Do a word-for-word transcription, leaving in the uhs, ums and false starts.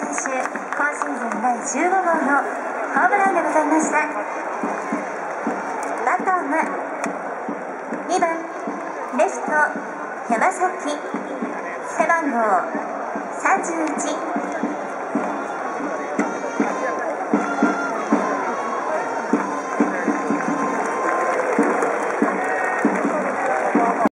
選手、今シーズンだいじゅうごごうのホームランでございました。バッターはにばんレフト山崎、背番号さんじゅういち